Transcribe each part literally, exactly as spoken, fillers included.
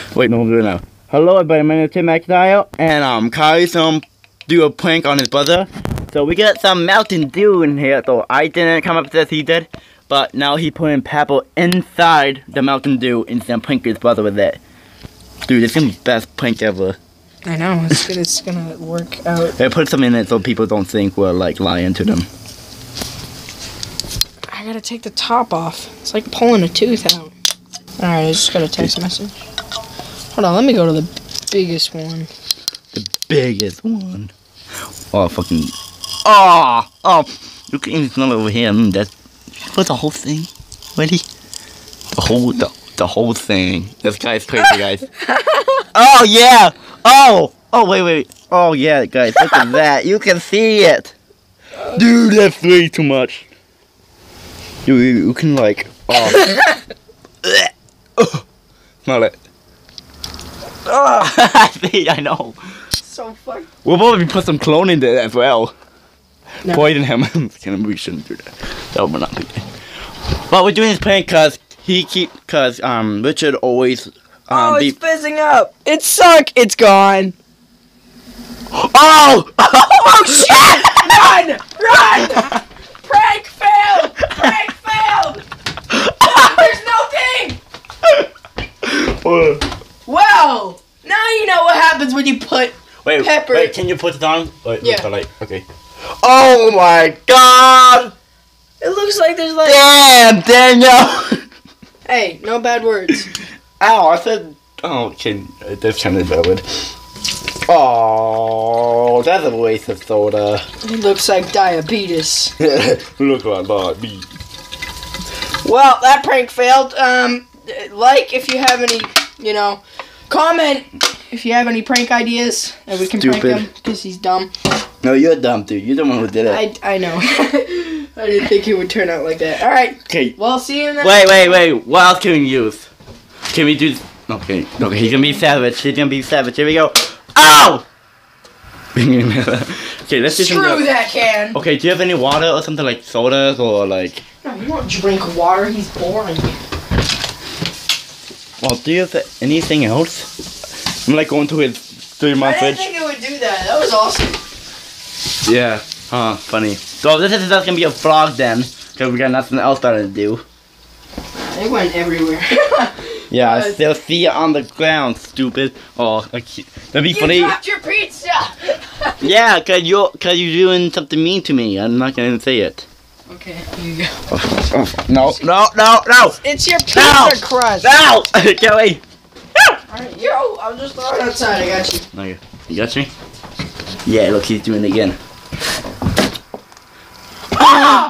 Wait, no, I'm doing it now. Hello, everybody. My name is Tim McDial, and um, Kylie's um do a prank on his brother. So we got some Mountain Dew in here. So I didn't come up with this, he did, but now he put in Pebble inside the Mountain Dew and he's gonna prank his brother with it. Dude, this is gonna be the best prank ever. I know, it's gonna, it's gonna work out. They put some in it so people don't think we're like lying to them. I gotta take the top off. It's like pulling a tooth out. Alright, I just got a text message. Hold on, let me go to the biggest one. The biggest one. Oh, fucking. Oh! Oh! You can even smell it over here. Mm, that's. What's the whole thing? Ready? The whole. The, the whole thing. This guy's crazy, guys. Oh, yeah! Oh! Oh, wait, wait. Oh, yeah, guys. Look at that. You can see it. Dude, that's way too much. You, you, you can, like. Oh. Oh. Smell it. Oh, I see, I know. So fucked. We'll probably put some clone in there as well. No. Poison him. We shouldn't do that. That would not be good. But we're doing this prank because he keep because um Richard always um oh, be it's fizzing up. It sunk. It's gone. Oh! Oh shit! Run! Run! Prank failed! Prank failed! There's no thing! Well, now you know what happens when you put wait, pepper. Wait, can you put it on? Wait, Yeah. Like, okay. Oh my god! It looks like there's like. Damn, Daniel! Hey, no bad words. Ow, I said. Oh, okay. That's kind of bad word. Oh, that's a waste of soda. It looks like diabetes. Look like diabetes. Well, that prank failed. Um, like if you have any, you know, comment if you have any prank ideas and we can Stupid. prank him because he's dumb. No, you're dumb, dude. You're the one who did it. I, I know. I didn't think it would turn out like that. All right. Okay. Well, see you in the. Wait, wait, wait. What else can we use? Can we do? Okay. Okay. He's gonna be savage. He's gonna be savage. Here we go. Ow! Okay, let's do Screw something. that can. Okay. Do you have any water or something like sodas or like? No, you don't drink water. He's boring. Well, do you have anything else? I'm like going to his three-month I fridge. didn't think it would do that. That was awesome. Yeah. Huh. Funny. So this is just gonna be a vlog then, because we got nothing else better to do. It went everywhere. Yeah, I Uh, still see it on the ground, stupid. Oh, okay. That'd be You funny. dropped your pizza. Yeah, cause you're, cause you're doing something mean to me. I'm not gonna say it. Okay, here you go. Oh, oh, no, no, no, no, It's your pizza No. crust. no! Get away! Alright, yo, I'll just throw it outside. I got you. Okay, you got me? Yeah, look, he's doing it again. Ah!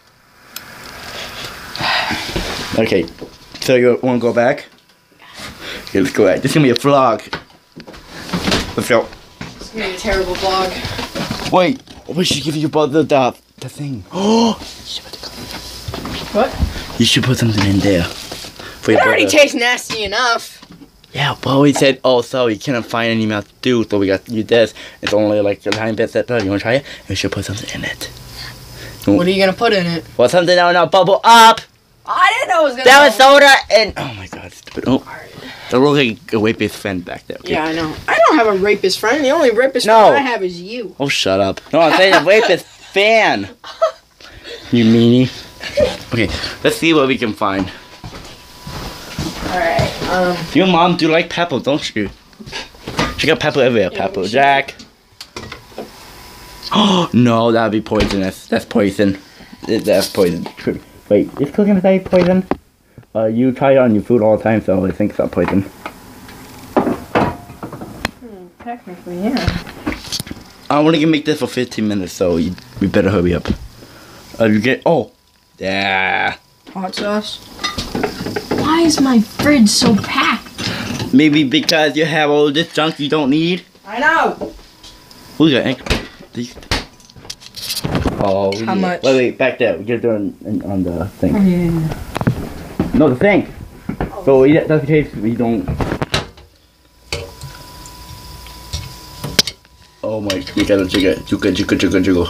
Okay, so you wanna go back? Okay, let's go back. This is gonna be a vlog. Let's go. It's gonna be a terrible vlog. Wait, we should give your brother the the thing. Oh, What? you should put something in there for It your already brother. tastes nasty enough. Yeah, but we said, oh, so we couldn't find any Mountain Dew, so we got you this. It's only like a tiny bit that You wanna try it? We should put something in it. What are you gonna put in it? Well, something that will not bubble up. I didn't know it was gonna. That was soda and oh my god, stupid. Oh, there looks like a rapist friend back there. Okay. Yeah, I know. I don't have a rapist friend. The only rapist No. friend I have is you. Oh, shut up. No, I'm saying a rapist fan. You meanie. Okay, let's see what we can find. Alright, um. Your mom do like pepper, don't you? She got pepper everywhere. Yeah, Pepper she- Jack. Oh no, that'd be poisonous. That's poison. That's poison. Wait, is cooking with egg poison? Uh, you try it on your food all the time, so I think it's not poison. Hmm, technically, yeah. I want to make this for fifteen minutes, so you, we better hurry up. Uh, you get oh, yeah. Hot sauce. Why is my fridge so packed? Maybe because you have all this junk you don't need. I know. Look at egg. These. Oh, we How need- much? Wait, wait, back there. We get it on, on the thing. Oh, yeah. No, the thing. So we, that's the case we don't. Oh my! We gotta jiggle, jiggle, jiggle, jiggle, jiggle.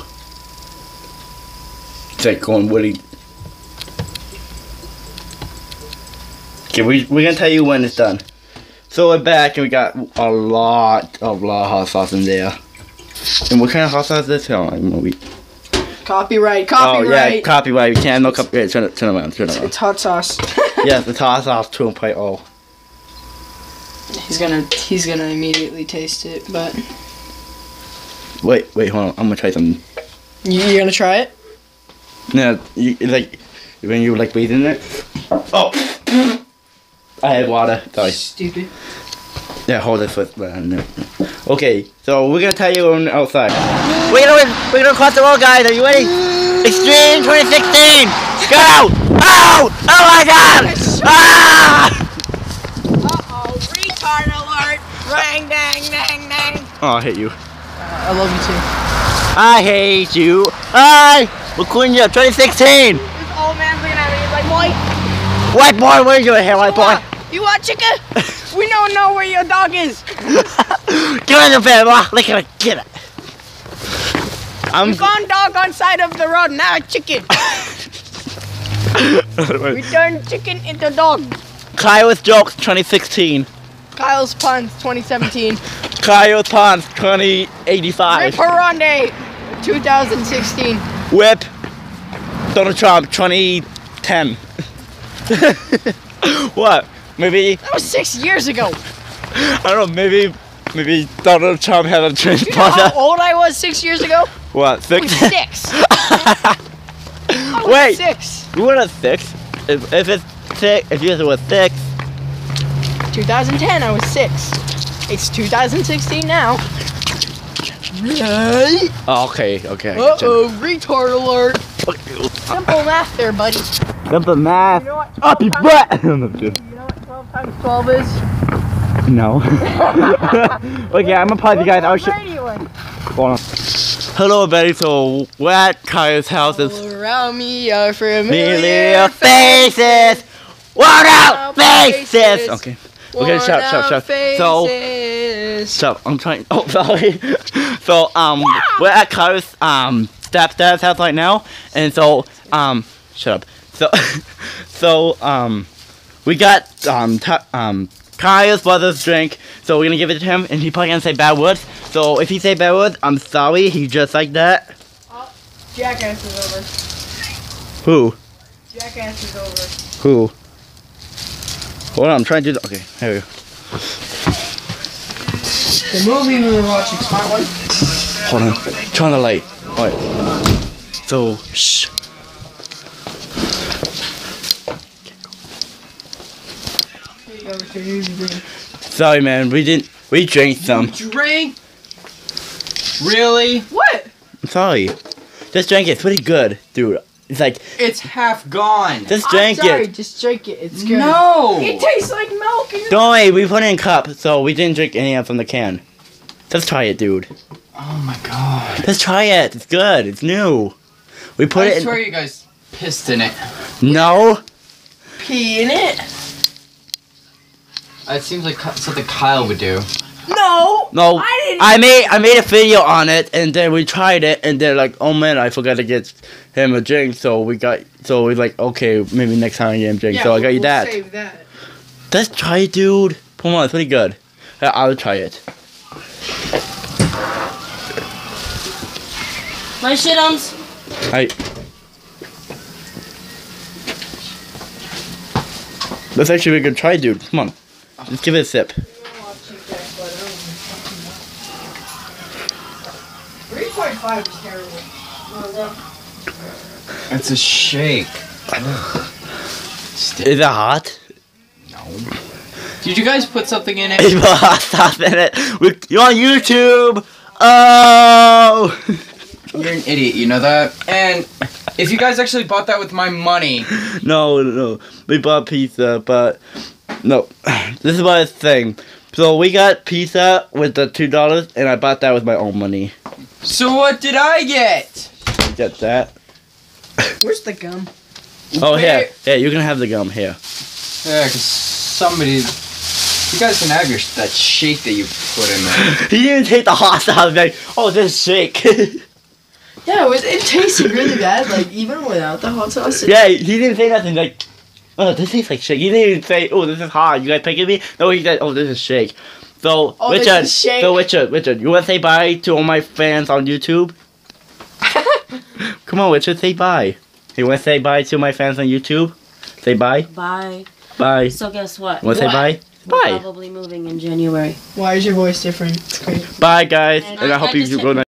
It's like going Willy. Okay, we we're gonna tell you when it's done. So we're back and we got a lot of lot of hot sauce in there. And what kind of hot sauce is this? Oh, we... Copyright, oh copyright. yeah, copyright. We can't no copyright. Turn it, turn it around, turn it around. It's hot sauce. Yes, it's hot sauce two point oh. He's gonna, he's gonna immediately taste it, but. Wait, wait, hold on. I'm gonna try something. You, you're gonna try it? No, you, it's like when you like breathing it. Oh, I had water. Sorry. Stupid. Yeah, hold it for. Okay, so we're gonna tell you on the outside. We're gonna we're gonna cross the road, guys. Are you ready? Extreme twenty sixteen. Go! Oh! Oh my God! Ah! Uh oh! Retard alert! Rang, dang, dang, dang. Oh, I hate you. Uh, I love you too. I hate you. I Lacunia twenty sixteen. This old man's looking at me. He's like, "Boy, White boy, where are you here, white boy? you want chicken? We don't know where your dog is." Get in the bed, boy. Look at it. Get it. I'm. We found dog on side of the road. Now chicken. We turned chicken into dog. Kyle's jokes twenty sixteen. Kyle's puns twenty seventeen. Kyle's puns twenty eighty-five. Ripperande twenty sixteen. Whip. Donald Trump twenty ten. What? Maybe That was six years ago. I don't know. Maybe maybe Donald Trump had a You know how transponder. old I was six years ago? What? I Six? was six. I was Wait. six. You were a six? If, if it's six, if you were six. twenty ten, I was six. It's two thousand sixteen now. Right? Oh, okay, okay. I Uh get you. oh, retard alert. Simple math there, buddy. Simple math. You know what? Up your twelve butt. times- You know what twelve times twelve is? No. Okay, I'm gonna pause you guys. I'll show. Radio one. Hold on. Hello, everybody. So we're at Kyle's house. It's All around me are familiar familiar faces. Worn out faces. faces. Okay. Okay, shut up, shut up, shut up. So, faces. shut up. I'm trying. Oh, sorry. So, um, we're at Kyle's um stepdad's house right now, and so, um, shut up. So, so, um, we got um t um Kyle's brother's drink, so we're gonna give it to him, and he's probably gonna say bad words. So if he say bad words, I'm sorry. He just like that. Oh, Jackass is over. Who? Jackass is over. Who? Hold on, I'm trying to do the. Okay, here we go. The movie we were watching, smart one. Hold on. Turn the light. Alright. So, shh. Here you go, Mister Usually. Sorry, man. We didn't. We drank some. Drink? Really? What? I'm sorry. Just drink it. It's pretty good, dude. It's like, It's half gone. just I'm drink sorry, it. just drink it. It's good. No. It tastes like milk. And Don't worry. We put it in cup, so we didn't drink any of it from the can. Just try it, dude. Oh my god. Just try it. It's good. It's new. We put I it in. swear you guys pissed in it. No. pee in it. It seems like Ky- something Kyle would do. No. No. I didn't. I made I made a video on it, and then we tried it, and they're like, "Oh man, I forgot to get him a drink." So we got, so we like, okay, maybe next time I get him a drink. Yeah, so I got you we'll that. Save that. Just try it, dude. Come on, it's pretty good. Yeah, I'll try it. My shitums. I. That's actually a good try, dude. Come on, just give it a sip. three point five is terrible. It's a shake. Is it hot? Did you guys put something in it? It's hot stuff in it. We, you're on YouTube. Oh. You're an idiot, you know that? And if you guys actually bought that with my money, No, no, we bought pizza, but no. This is what I was saying. So we got pizza with the two dollars, and I bought that with my own money. so what did I get? Get that? Where's the gum? Oh, here, here, you can have the gum here. Yeah, cause somebody, you guys can have your that shake that you put in there. He didn't take the hot sauce. Like, oh, this shake. Yeah, it, was, it tasted really bad. Like even without the hot sauce. It, Yeah, he didn't say nothing. Like, oh, this tastes like shake. You didn't even say, oh, this is hot. You guys picking me? No, he said, oh, this is shake. So, Oh, this Richard, is shake. so Richard, Richard, you want to say bye to all my fans on YouTube? Come on, Richard, say bye. You want to say bye to my fans on YouTube? Say bye. Bye. Bye. So guess what? You want to say What? bye? We're Bye. probably moving in January. Why is your voice different? It's great. Bye, guys, And and I I- hope I you just go nice.